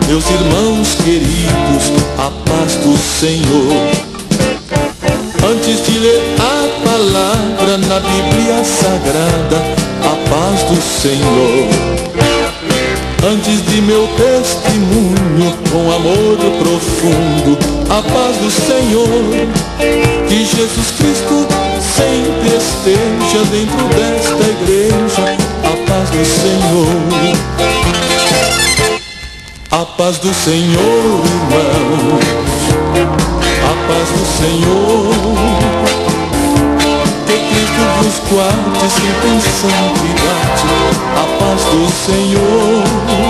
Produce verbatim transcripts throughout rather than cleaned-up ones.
meus irmãos queridos, a paz do Senhor. Antes de ler a palavra na Bíblia Sagrada, a paz do Senhor. Antes de meu testemunho com amor profundo, a paz do Senhor. Que Jesus Cristo sempre esteja dentro desta igreja, a paz do Senhor. A paz do Senhor, irmãos, a paz do Senhor. Que Cristo vos guarde sempre em santidade, a paz do Senhor.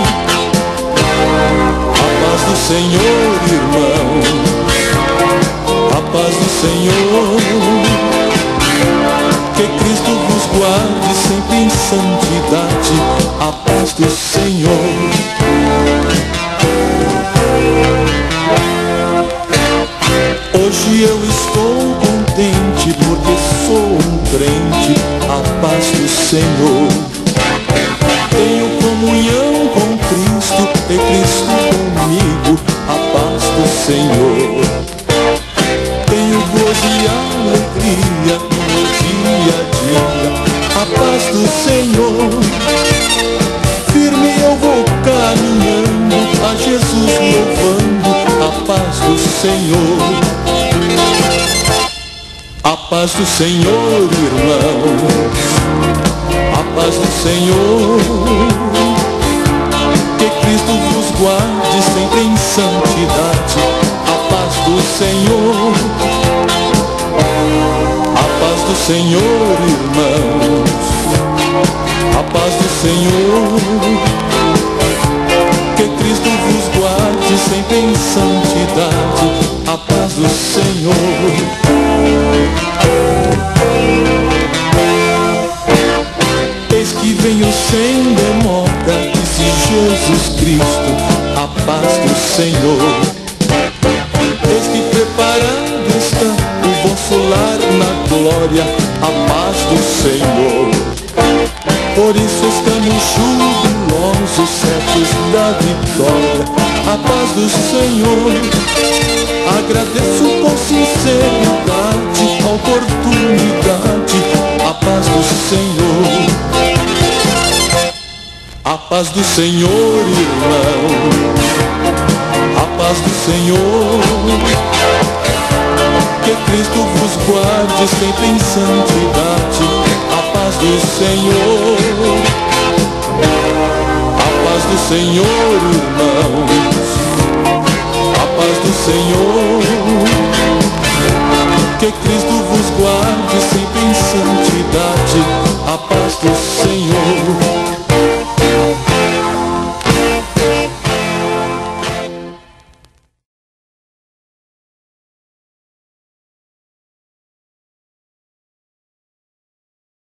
A paz do Senhor, irmãos, a paz do Senhor. Que Cristo vos guarde sempre em santidade, a paz do Senhor. Hoje eu estou contente porque sou um crente, a paz do Senhor. Tenho comunhão com Cristo e Cristo comigo, a paz do Senhor. Tenho gozo e alegria no meu dia a dia, a paz do Senhor. Firme eu vou caminhando, a Jesus louvando, a paz do Senhor. A paz do Senhor, irmãos, a paz do Senhor. Que Cristo vos guarde sempre em santidade, a paz do Senhor. A paz do Senhor, irmãos, a paz do Senhor. Que Cristo vos guarde sempre em santidade, a paz do Senhor. Eis que venho sem demora, disse Jesus Cristo, a paz do Senhor. Eis que preparado está o vosso lar na glória, a paz do Senhor. Por isso estamos jubilosos, certos da vitória, a paz do Senhor. Agradeço com sinceridade a oportunidade, a paz do Senhor. A paz do Senhor, irmão, a paz do Senhor. Que Cristo vos guarde sempre em santidade, a paz do Senhor. A paz do Senhor, irmãos, a paz do Senhor. Que Cristo